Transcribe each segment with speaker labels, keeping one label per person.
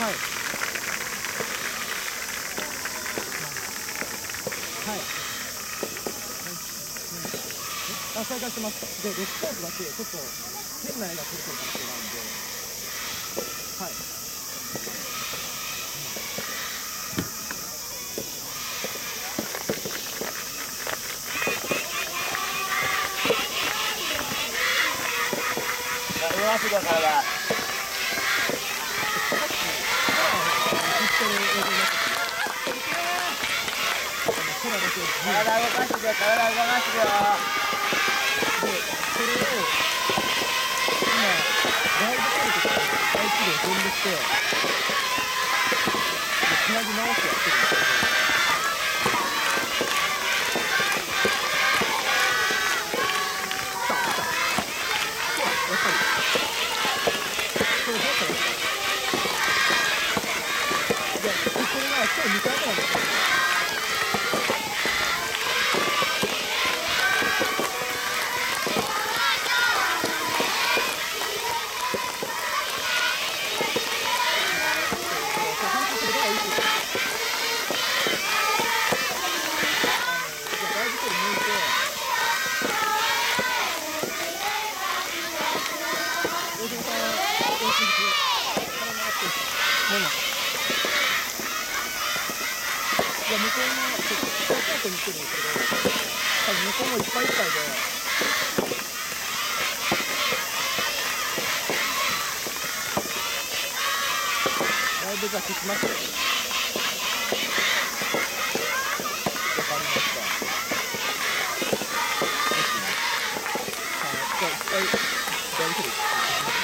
Speaker 1: はいはいあ、再開してます。で、レスポンスだけちょっと変な絵が撮れてるかもしれないんで、はい。
Speaker 2: 動かしてください。体動かしてくよ、体動かしてくよ。
Speaker 1: で、それを今ライブ撮るときに相手で分離してでつなぎ直してやってるんですけど、来た来た、ほらやっぱりこれどうしたらいいですか。いや、これが今日2回目なんですよ。いや、向こうの2コートに行ってるんですけど、多分向こうもいっぱいいっぱいで、ライブじゃあ消しますよ。わかりました。じゃあ一回大丈夫です。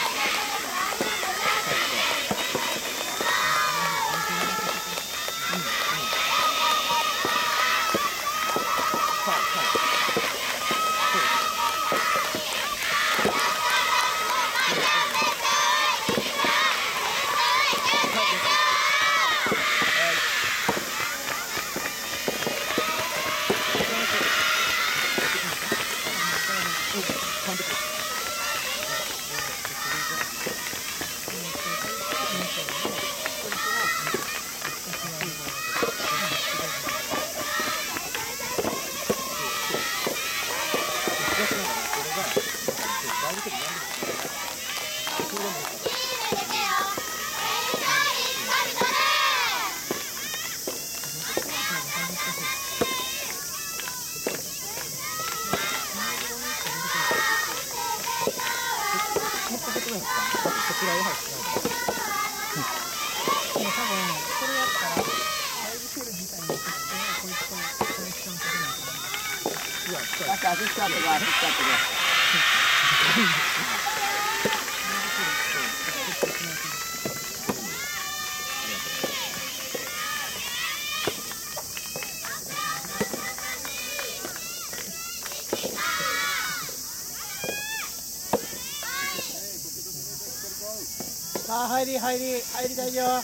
Speaker 1: さあ入りたいよ。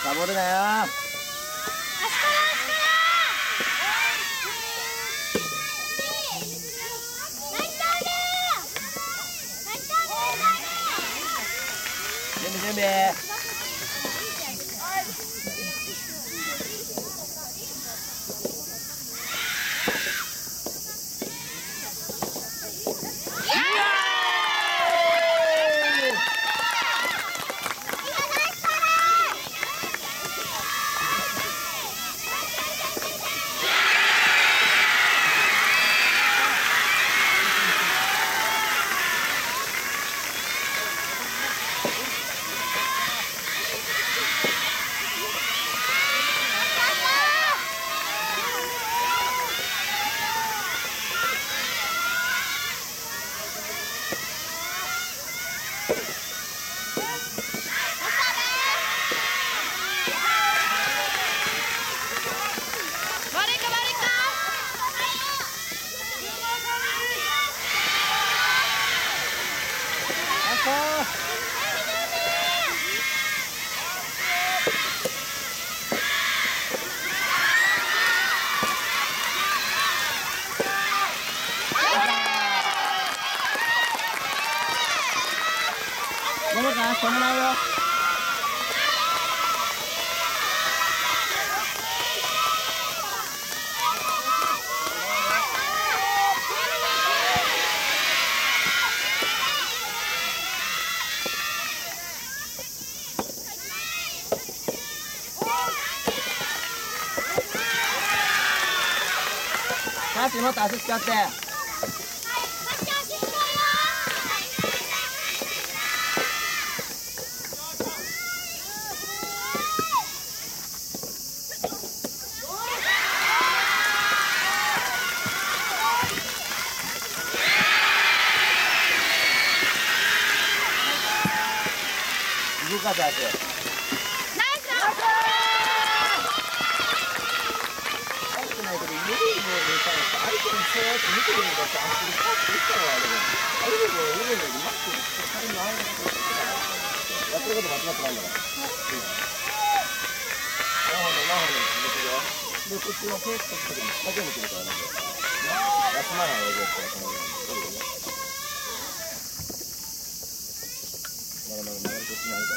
Speaker 2: サボるなよ。準備準備。ももか、してもらうよ。タッチもっと足使って。動かせ足。ないけど、緩いボールに対して相手にそうやって見てるんだって、あそこにパッと打ったらあれだよ。あれでも緩いのにマックに仮に相手のことやってること間違ってないんだから。なるほど、で、こっちのフェイスとしてるの下でも来るからなんだよ。休まないよ、絶対このように。流れこっちにあるから。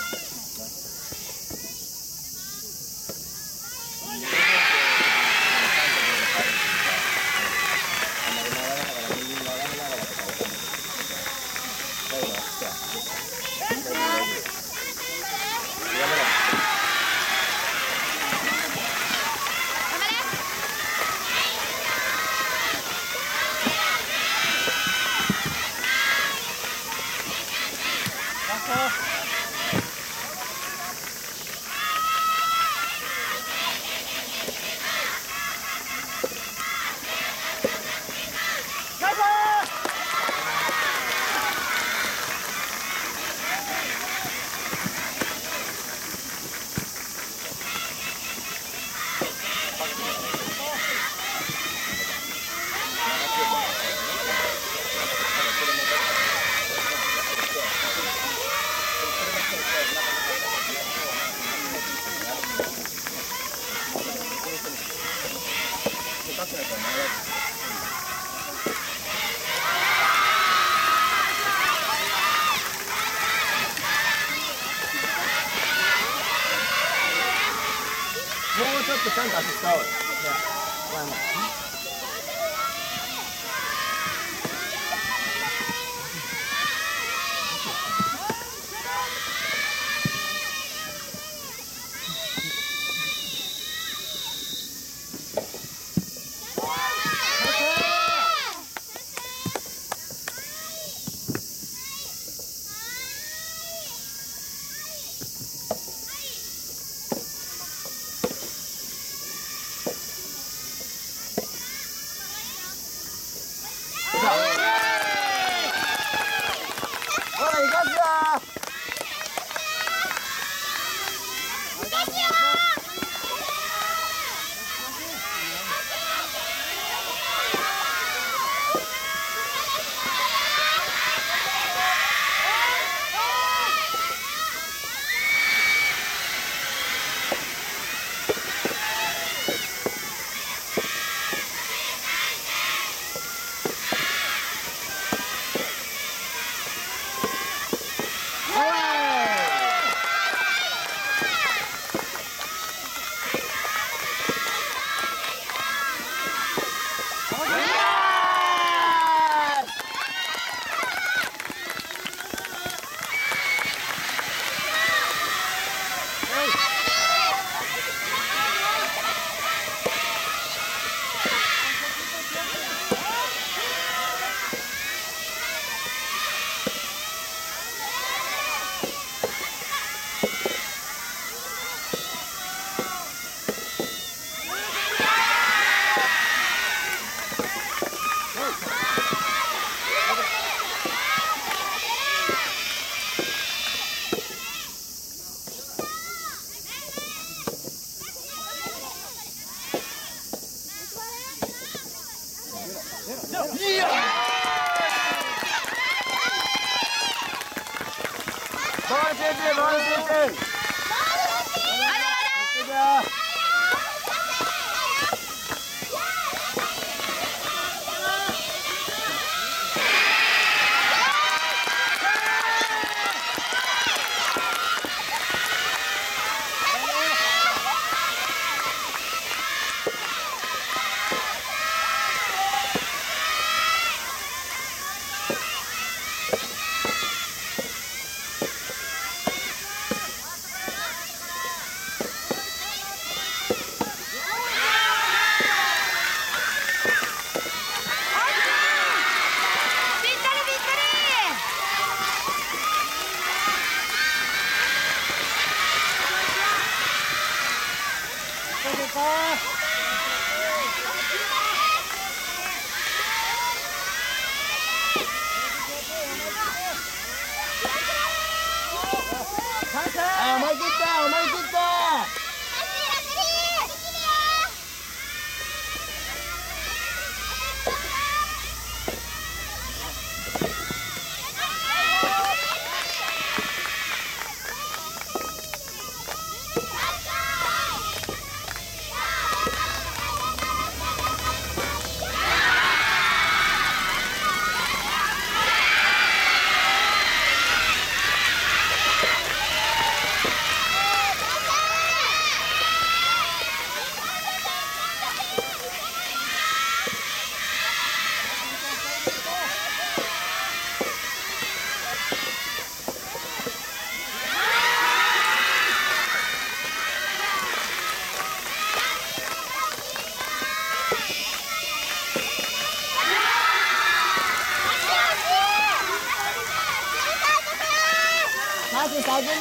Speaker 2: もうちょっとちゃんと足使おうよ。 思い切った思い切った。先に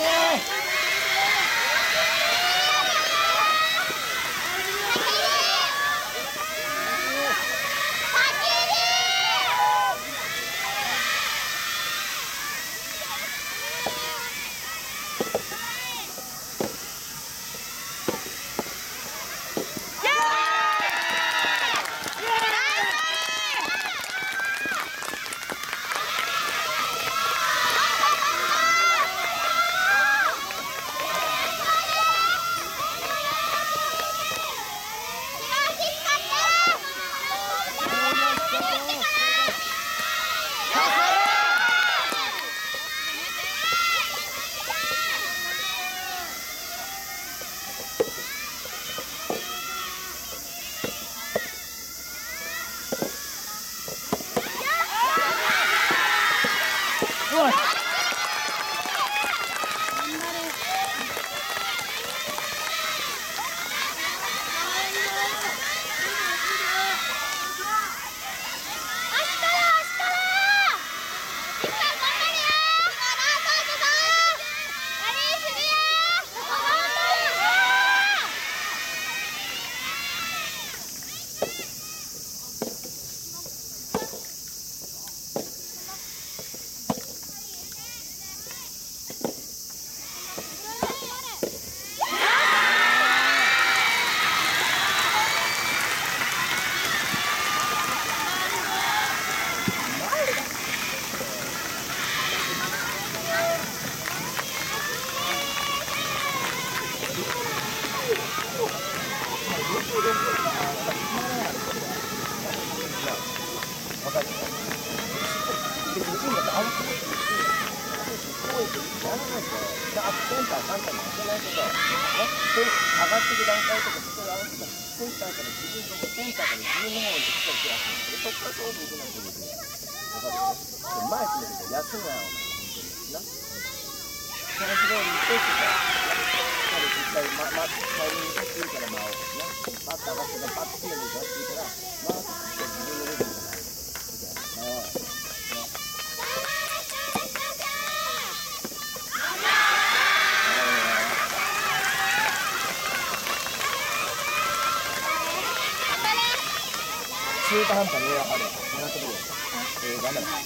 Speaker 2: 中途半端に上はある。狙ってくる。頑張れ。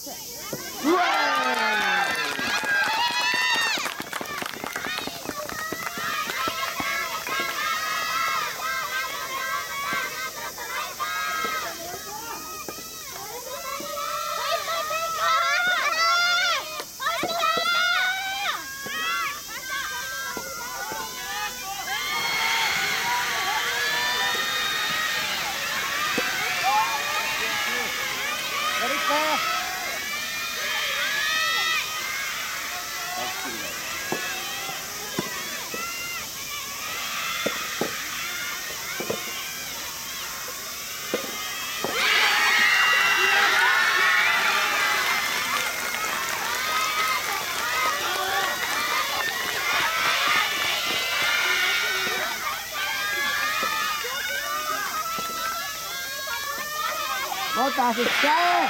Speaker 2: うわもっと足使え。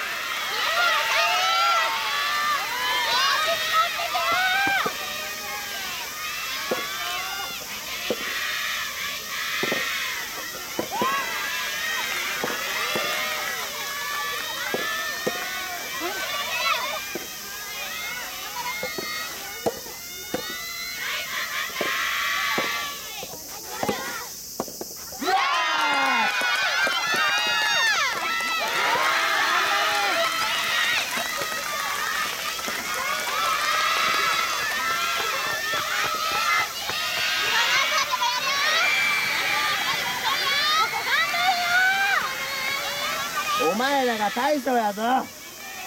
Speaker 2: お前らが大将やぞ。
Speaker 3: 最後までや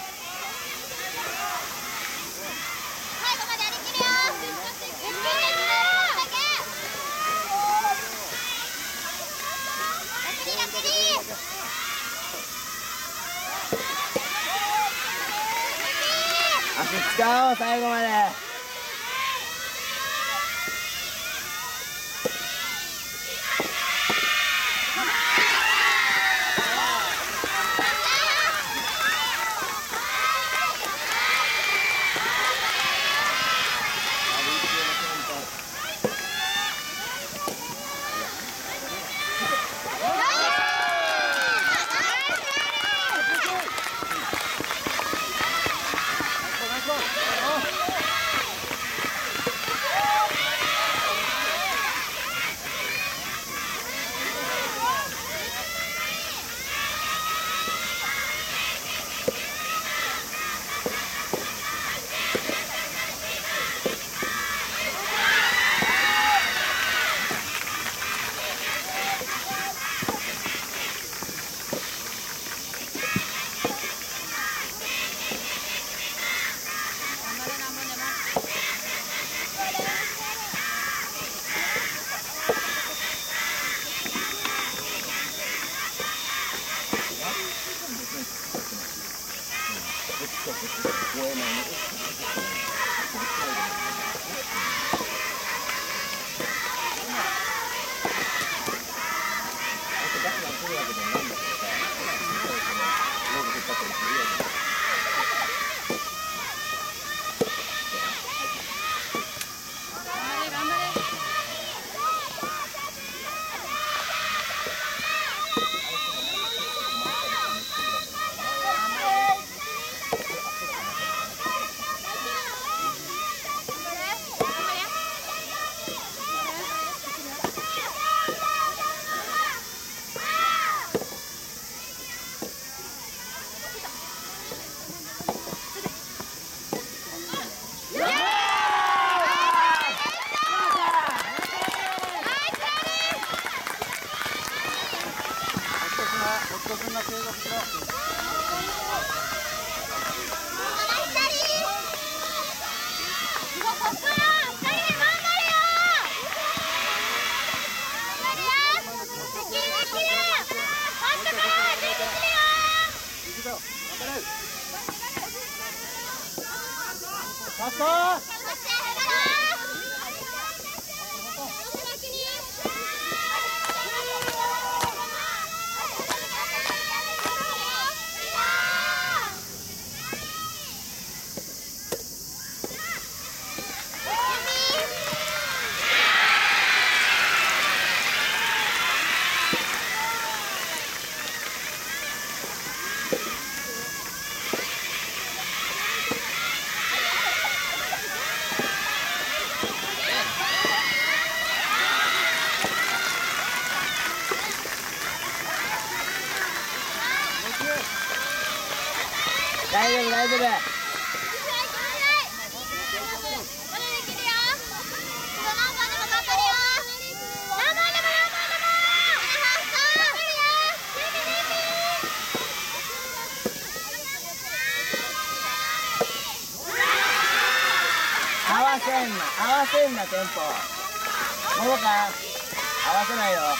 Speaker 3: りきるよ。ゆっくりです。楽に。
Speaker 2: 足使おう、最後まで。ラスト。 大丈夫大丈夫。合わせんなテンポ。ももか合わせないよ。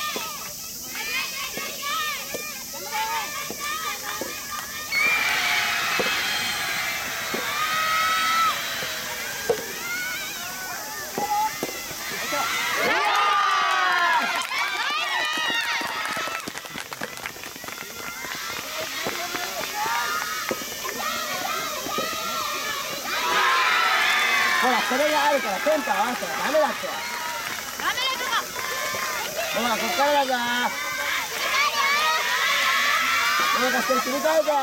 Speaker 2: ほら、それがあるからテンポ合わせたらダメだって。ほら、こっからだぞ。ほら、それ切り替えて。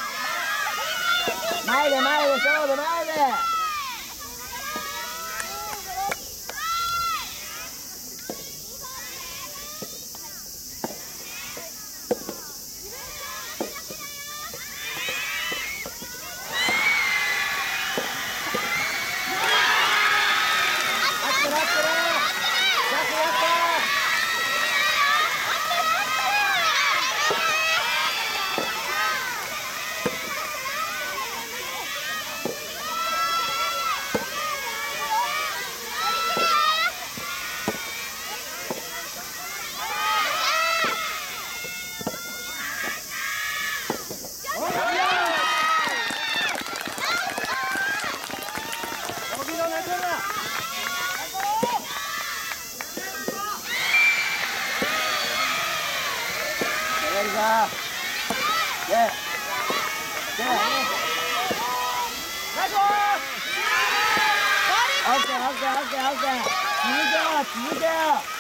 Speaker 2: 前で前で勝負、前で。続けよ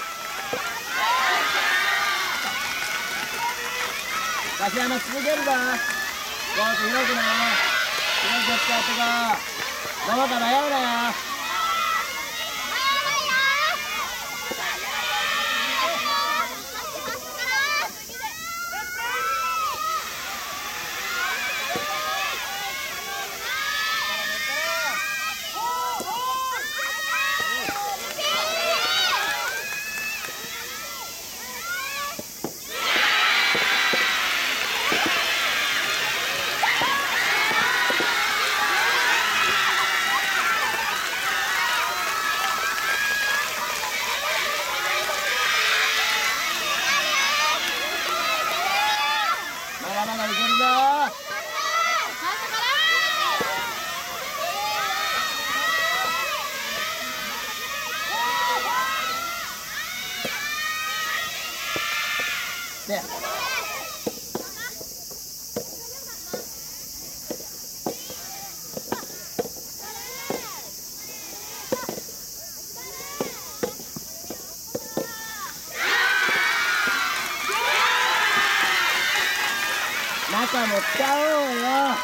Speaker 2: 柏山続けるぞ。コート広くね、広く使ってこう。どうか迷うなよ。まだいけるぞ。ね。中も使おうよ。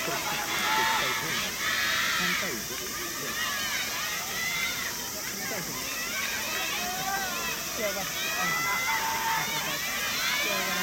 Speaker 1: これ1対4だ。3対5で。3対5。試合は、試合は